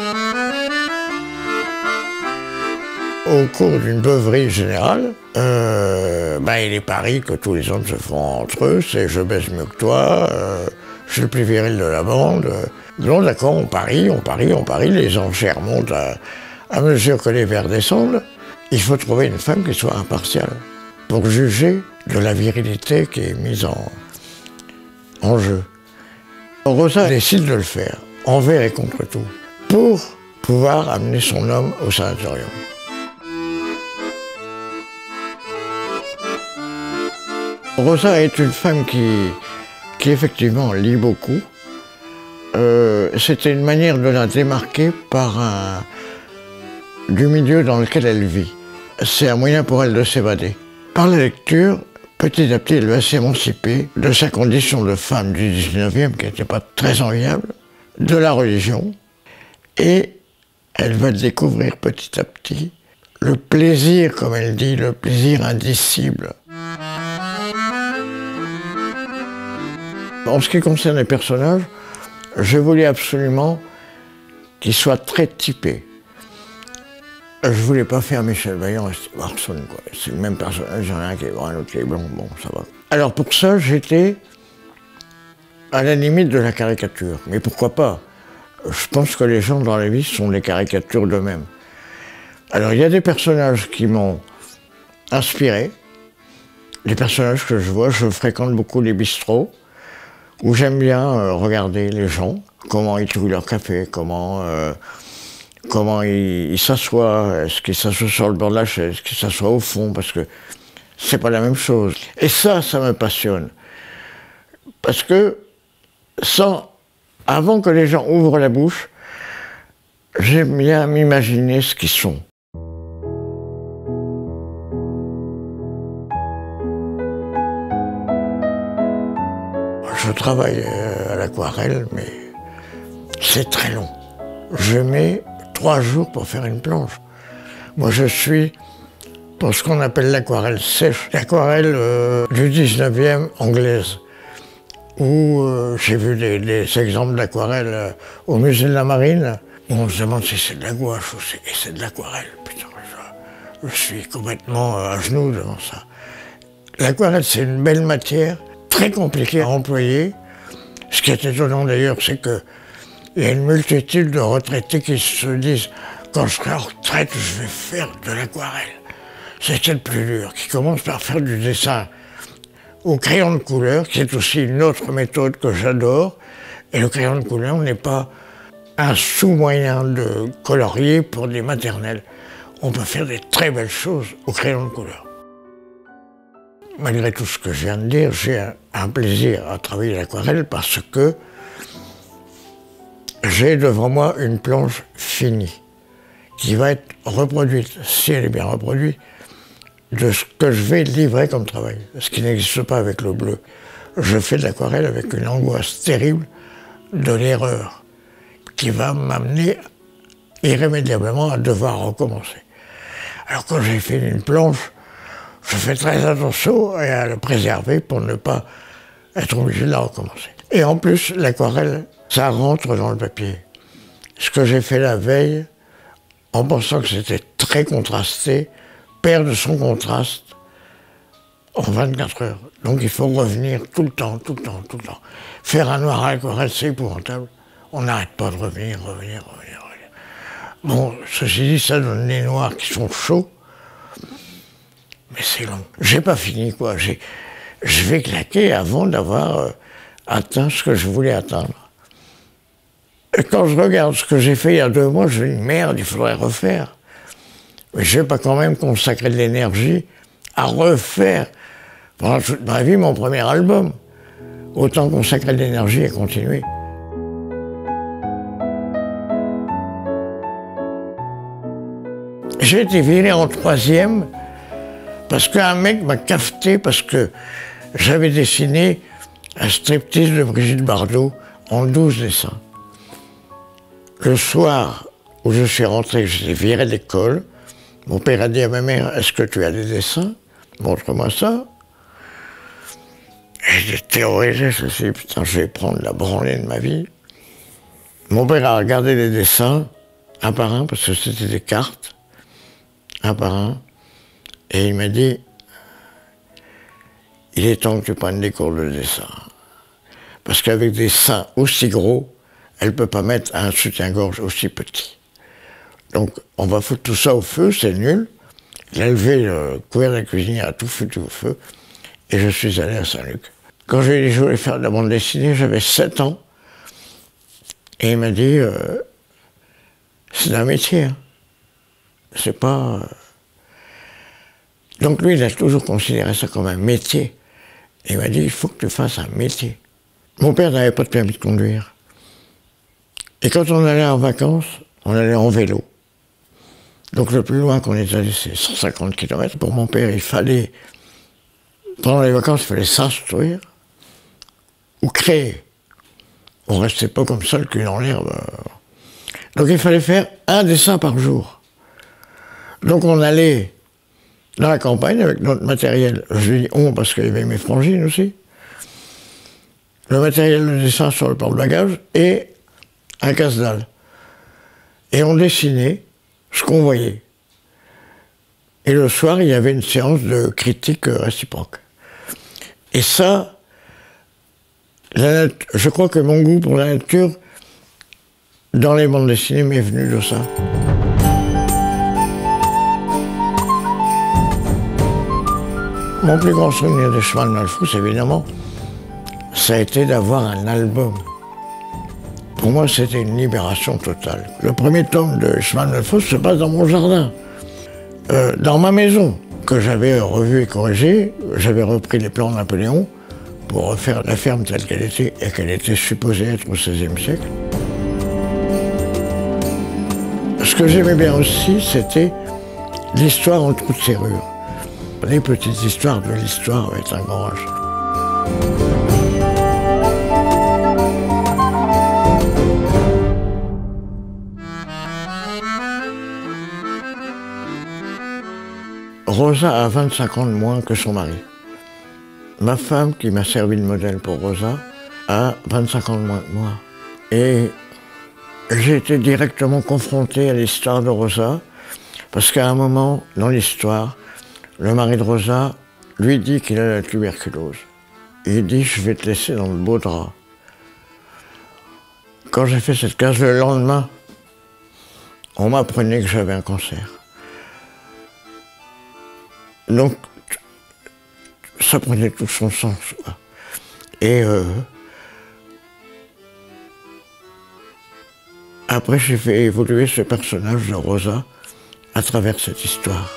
Au cours d'une beuverie générale, il est pari que tous les hommes se font entre eux, c'est je baise mieux que toi, je suis le plus viril de la bande. Non, d'accord, on parie, les enchères montent à mesure que les verres descendent. Il faut trouver une femme qui soit impartiale pour juger de la virilité qui est mise en jeu. Rosa décide de le faire, envers et contre tout, pour pouvoir amener son homme au sanatorium. Rosa est une femme qui effectivement lit beaucoup. C'était une manière de la démarquer du milieu dans lequel elle vit. C'est un moyen pour elle de s'évader. Par la lecture, petit à petit, elle va s'émanciper de sa condition de femme du 19e, qui n'était pas très enviable, de la religion, et elle va découvrir petit à petit le plaisir, comme elle dit, le plaisir indicible. En ce qui concerne les personnages, je voulais absolument qu'ils soient très typés. Je voulais pas faire Michel Vaillant et Steve Arson, quoi. C'est le même personnage, il y en a un qui est brun, l'autre qui est blond, bon, ça va. Alors pour ça, j'étais à la limite de la caricature. Mais pourquoi pas? Je pense que les gens dans la vie sont des caricatures d'eux-mêmes. Alors il y a des personnages qui m'ont inspiré. Les personnages que je vois, je fréquente beaucoup les bistrots, où j'aime bien regarder les gens, comment ils trouvent leur café, comment ils s'assoient, est-ce qu'ils s'assoient sur le bord de la chaise, est-ce qu'ils s'assoient au fond, parce que c'est pas la même chose. Et ça me passionne. Parce que avant que les gens ouvrent la bouche, j'aime bien m'imaginer ce qu'ils sont. Je travaille à l'aquarelle, mais c'est très long. Je mets 3 jours pour faire une planche. Moi, je suis pour ce qu'on appelle l'aquarelle sèche, l'aquarelle du 19e anglaise, où j'ai vu des exemples d'aquarelle au musée de la Marine, où on se demande si c'est de la gouache ou c'est de l'aquarelle. Putain, je suis complètement à genoux devant ça. L'aquarelle, c'est une belle matière, très compliquée à employer. Ce qui est étonnant d'ailleurs, c'est qu'il y a une multitude de retraités qui se disent « quand je serai en retraite, je vais faire de l'aquarelle ». C'était le plus dur, qui commence par faire du dessin au crayon de couleur, qui est aussi une autre méthode que j'adore. Et le crayon de couleur n'est pas un sous-moyen de colorier pour des maternelles. On peut faire des très belles choses au crayon de couleur. Malgré tout ce que je viens de dire, j'ai un plaisir à travailler l'aquarelle parce que j'ai devant moi une planche finie qui va être reproduite, si elle est bien reproduite, de ce que je vais livrer comme travail, ce qui n'existe pas avec le bleu. Je fais de l'aquarelle avec une angoisse terrible de l'erreur qui va m'amener irrémédiablement à devoir recommencer. Alors quand j'ai fait une planche, je fais très attention à la préserver pour ne pas être obligé de la recommencer. Et en plus, l'aquarelle, ça rentre dans le papier. Ce que j'ai fait la veille, en pensant que c'était très contrasté, perd de son contraste en 24 heures. Donc il faut revenir tout le temps. Faire un noir à l'aquarelle, c'est épouvantable. On n'arrête pas de revenir. Bon, ceci dit, ça donne des noirs qui sont chauds, mais c'est long. J'ai pas fini, quoi. Je vais claquer avant d'avoir atteint ce que je voulais atteindre. Et quand je regarde ce que j'ai fait il y a 2 mois, je me dis, merde, il faudrait refaire. Mais je vais pas quand même consacrer de l'énergie à refaire pendant toute ma vie mon premier album. Autant consacrer de l'énergie à continuer. J'ai été viré en 3e parce qu'un mec m'a cafeté parce que j'avais dessiné un striptease de Brigitte Bardot en 12 dessins. Le soir où je suis rentré, j'étais viré d'école. Mon père a dit à ma mère, est-ce que tu as des dessins? Montre-moi ça. Et j'ai terrorisé, je me suis dit, putain, je vais prendre la branlée de ma vie. Mon père a regardé les dessins, un par un, parce que c'était des cartes, un par un, et il m'a dit, il est temps que tu prennes des cours de dessin. Parce qu'avec des seins aussi gros, elle ne peut pas mettre un soutien-gorge aussi petit. Donc on va foutre tout ça au feu, c'est nul. Il a levé le couvert de la cuisinière, a tout foutu au feu, et je suis allé à Saint-Luc. Quand j'ai dit que je voulais faire de la bande dessinée, j'avais 7 ans, et il m'a dit, c'est un métier, hein. C'est pas... Donc lui, il a toujours considéré ça comme un métier. Et il m'a dit, il faut que tu fasses un métier. Mon père n'avait pas de permis de conduire. Et quand on allait en vacances, on allait en vélo. Donc le plus loin qu'on est allé, c'est 150 km. Pour mon père, il fallait, pendant les vacances, il fallait s'instruire ou créer. On restait pas comme ça, le cul dans l'herbe. Donc il fallait faire un dessin par jour. Donc on allait dans la campagne avec notre matériel. Je dis on parce qu'il y avait mes frangines aussi. Le matériel de dessin sur le porte-bagages et un casse-dalle. Et on dessinait ce qu'on voyait. Et le soir, il y avait une séance de critique réciproque. Et ça, je crois que mon goût pour la nature, dans les bandes dessinées, m'est venu de ça. Mon plus grand souvenir de Chemin de Malfrousse, évidemment, ça a été d'avoir un album. Pour moi, c'était une libération totale. Le premier tome de Chemin de Malfrousse se passe dans mon jardin, dans ma maison, que j'avais revu et corrigé. J'avais repris les plans de Napoléon pour refaire la ferme telle qu'elle était et qu'elle était supposée être au XVIe siècle. Ce que j'aimais bien aussi, c'était l'histoire en trous de serrure. Les petites histoires de l'histoire avec un grand H. Rosa a 25 ans de moins que son mari. Ma femme, qui m'a servi de modèle pour Rosa, a 25 ans de moins que moi. Et j'ai été directement confronté à l'histoire de Rosa, parce qu'à un moment, dans l'histoire, le mari de Rosa lui dit qu'il a la tuberculose. Il dit, je vais te laisser dans le beau drap. Quand j'ai fait cette case le lendemain, on m'apprenait que j'avais un cancer. Donc, ça prenait tout son sens. Et après, j'ai fait évoluer ce personnage de Rosa à travers cette histoire.